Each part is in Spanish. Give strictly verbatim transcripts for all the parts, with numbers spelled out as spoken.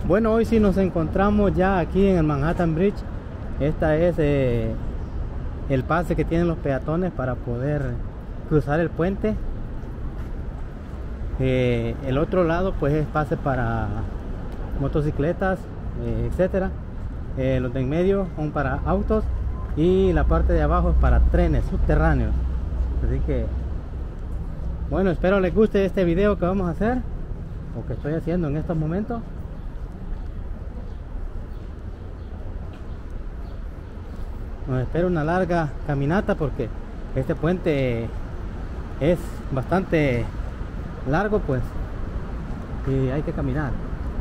Bueno, hoy sí nos encontramos ya aquí en el Manhattan Bridge. Esta es eh, el pase que tienen los peatones para poder cruzar el puente. Eh, el otro lado pues es pase para motocicletas, eh, etcétera. Eh, los de en medio son para autos y la parte de abajo es para trenes subterráneos. Así que bueno, espero les guste este video que vamos a hacer o que estoy haciendo en estos momentos. Nos espera una larga caminata porque este puente es bastante largo, pues, y hay que caminar.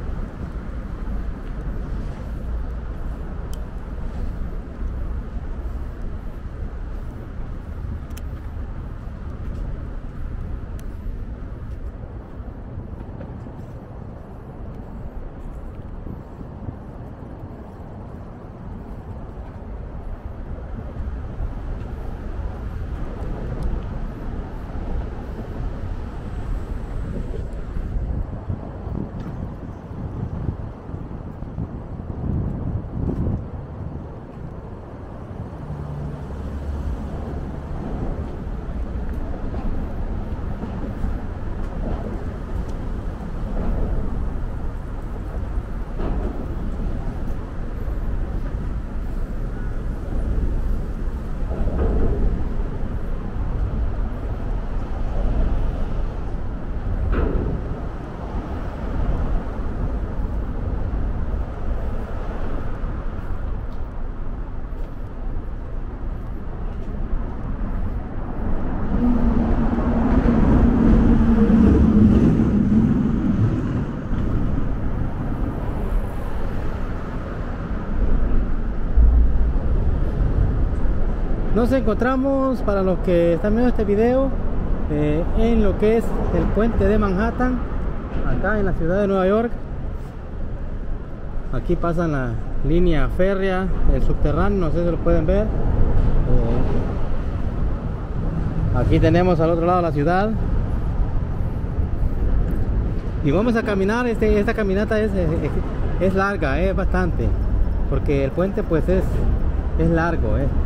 Nos encontramos, para los que están viendo este video, eh, en lo que es el puente de Manhattan, acá en la ciudad de Nueva York. Aquí pasan la línea férrea, el subterráneo, no sé si lo pueden ver. Eh, aquí tenemos al otro lado la ciudad. Y vamos a caminar, este, esta caminata es, es, es larga, es bastante, porque el puente pues es, es largo. Eh.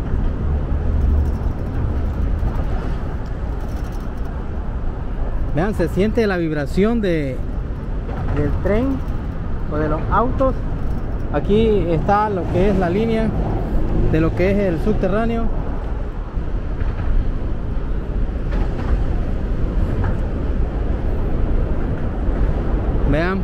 Vean, se siente la vibración de, del tren o de los autos. Aquí está lo que es la línea de lo que es el subterráneo. Vean.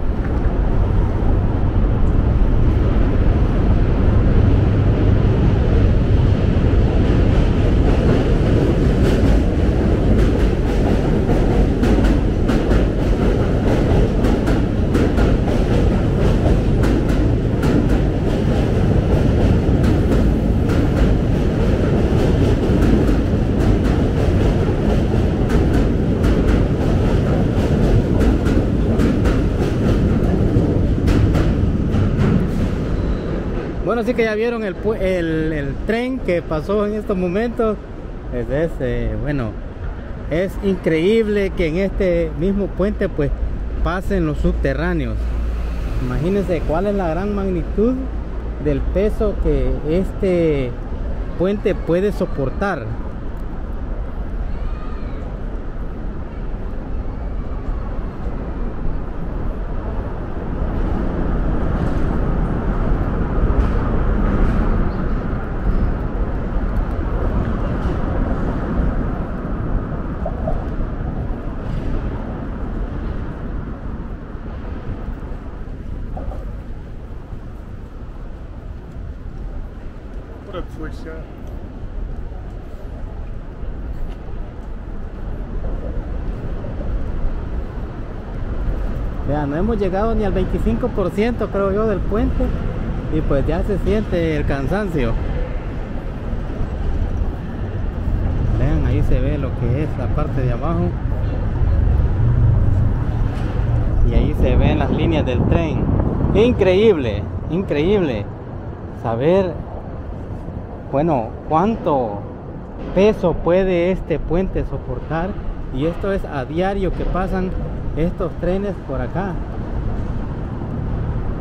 Bueno, así que ya vieron el, el, el tren que pasó en estos momentos. Es, es eh, bueno, es increíble que en este mismo puente pues pasen los subterráneos. Imagínense cuál es la gran magnitud del peso que este puente puede soportar. Vean, no hemos llegado ni al veinticinco por ciento, creo yo, del puente, y pues ya se siente el cansancio. Vean, ahí se ve lo que es la parte de abajo, y ahí se ven las líneas del tren. Increíble, increíble saber, bueno, cuánto peso puede este puente soportar. Y esto es a diario que pasan estos trenes por acá.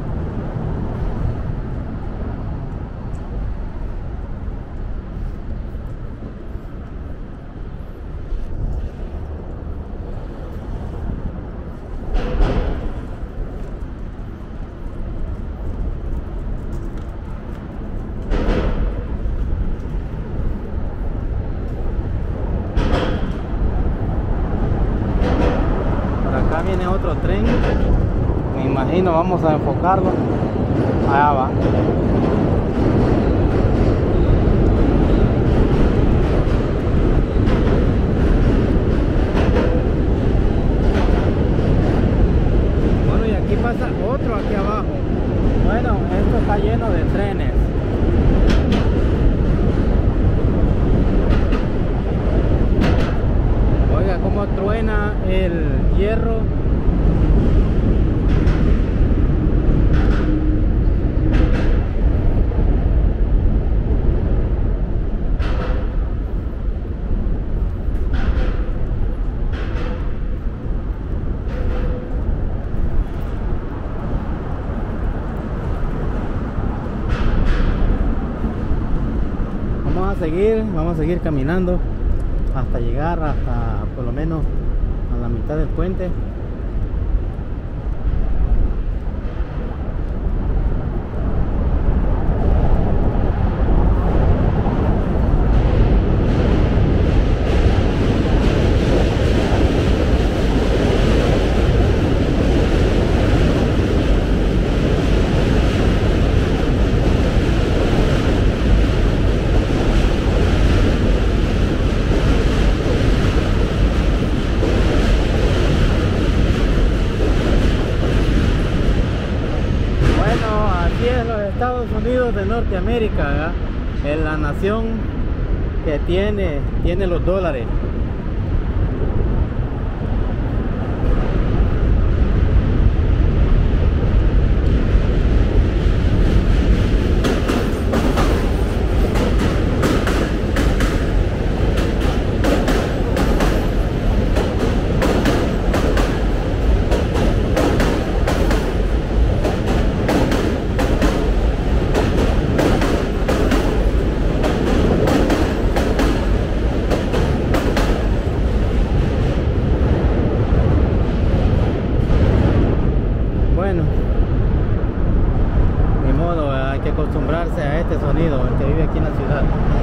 viene otro tren. Me imagino, vamos a enfocarlo. Allá va. Bueno, y aquí pasa otro aquí abajo. Bueno, esto está lleno de trenes. Oiga cómo truena el hierro. Vamos a seguir, vamos a seguir caminando hasta llegar hasta por lo menos a la mitad del puente. Estados Unidos de Norteamérica, ¿verdad? Es la nación que tiene, tiene los dólares. Acostumbrarse a este sonido, el que vive aquí en la ciudad.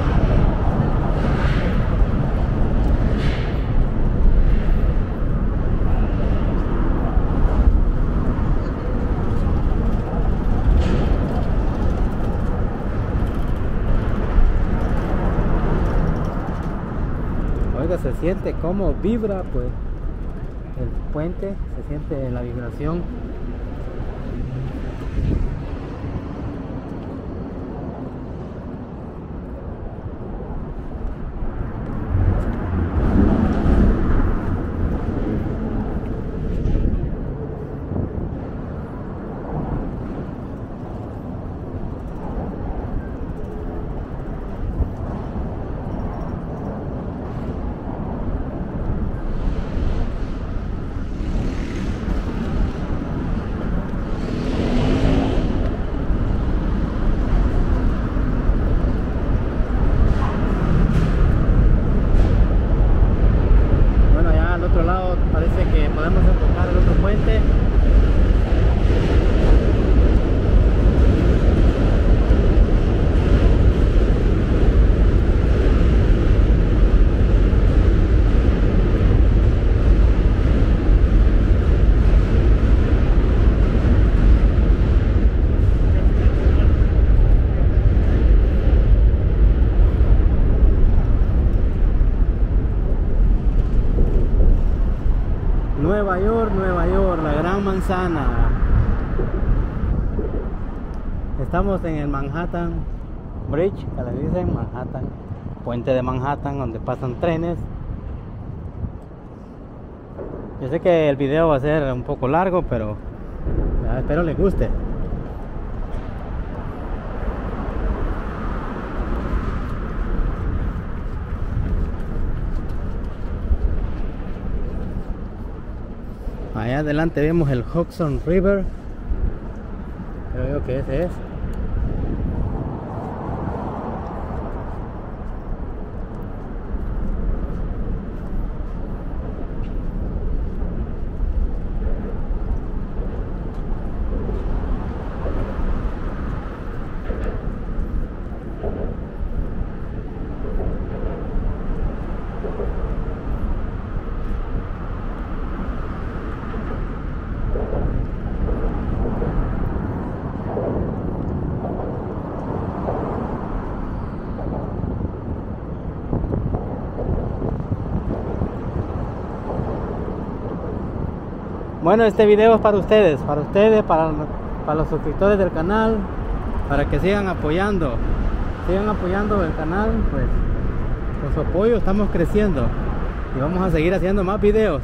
Oiga, se siente como vibra pues el puente, se siente la vibración. Nueva York, Nueva York, la gran manzana. Estamos en el Manhattan Bridge, que le dicen Manhattan, puente de Manhattan, donde pasan trenes. Yo sé que el video va a ser un poco largo, pero ya, espero les guste. Allá adelante vemos el Hudson River. Creo yo que ese es. Bueno, este video es para ustedes, para ustedes, para, para los suscriptores del canal, para que sigan apoyando, sigan apoyando el canal, pues con su apoyo estamos creciendo y vamos a seguir haciendo más videos.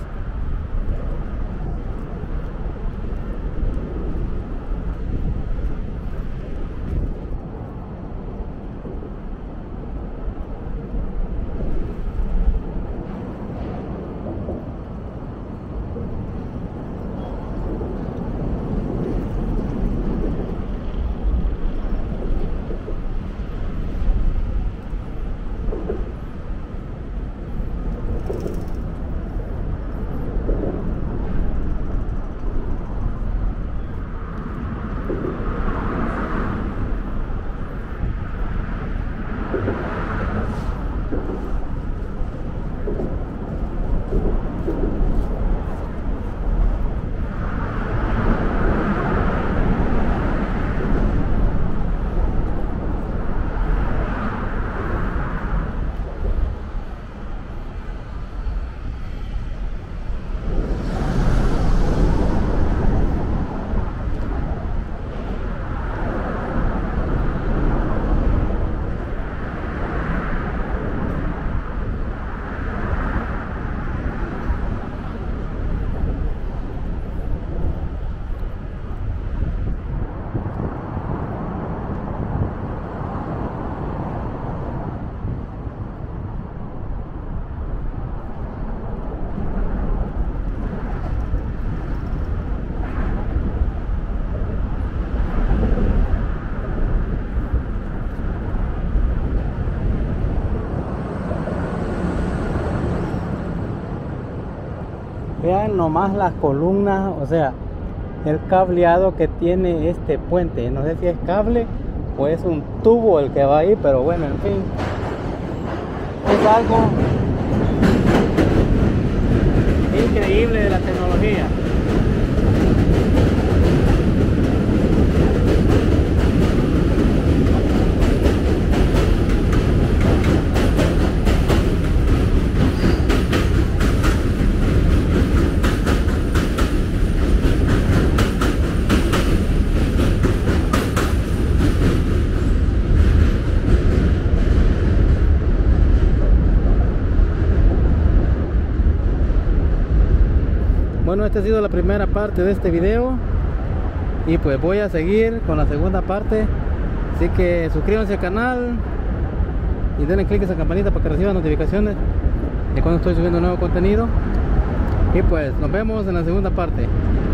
Vean nomás las columnas, o sea, el cableado que tiene este puente. No sé si es cable o es un tubo el que va ahí, pero bueno, en fin, es algo increíble de la tecnología. Bueno, esta ha sido la primera parte de este video y pues voy a seguir con la segunda parte, así que suscríbanse al canal y denle click a esa campanita para que reciban notificaciones de cuando estoy subiendo nuevo contenido y pues nos vemos en la segunda parte.